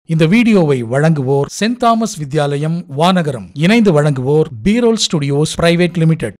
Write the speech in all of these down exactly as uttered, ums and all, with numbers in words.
இந்த வீடியோவை வழங்குவோர் சென்ட் தாமஸ் வித்யாலயம் வானகரம். இணைந்து வழங்குவோர் BROLL ஸ்டுடியோஸ் பிரைவேட் லிமிடெட்.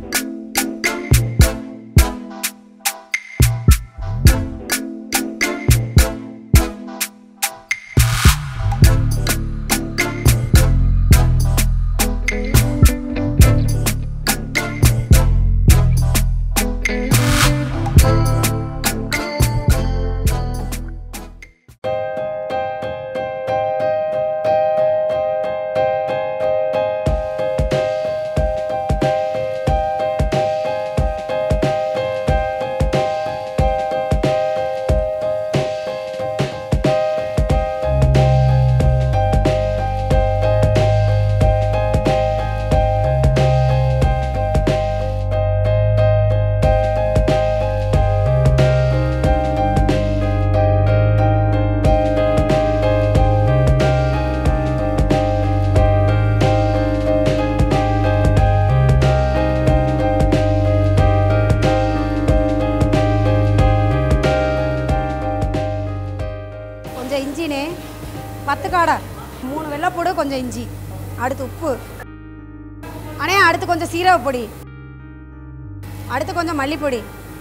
இஞ்சினே பத்து காடை, மூணு வெள்ளைப்பூடு, கொஞ்சம் இஞ்சி, அடுத்து உப்பு, அண்ணே அடுத்து கொஞ்சம் சீரக பொடி, அடுத்து கொஞ்சம் மல்லிப்பொடி,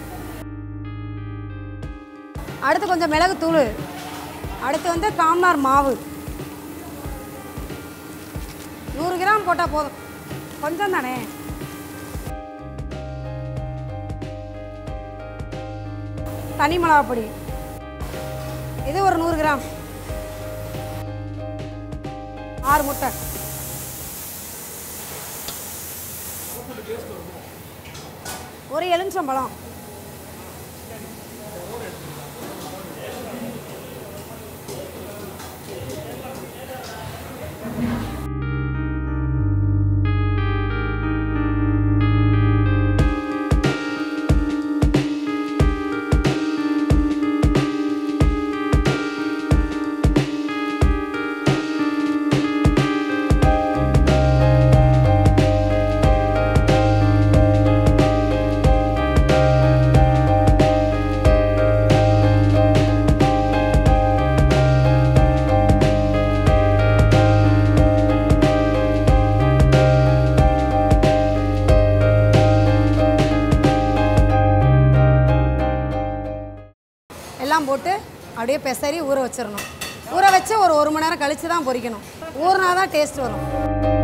அடுத்து கொஞ்சம் மிளகுத்தூள், அடுத்து வந்து காம்னார் மாவு நூறு கிராம் போட்டால் போதும், கொஞ்சம் தானே. தனி மிளகா பொடி இது ஒரு நூறு கிராம், ஆறு முட்டை, ஒரு எலுமிச்சம்பழம், எல்லாம் போட்டு அப்படியே பெசரி ஊற வச்சிடணும். ஊற வச்சு ஒரு ஒரு மணி நேரம் கழித்து தான் பொரிக்கணும். ஊறினா தான் டேஸ்ட் வரும்.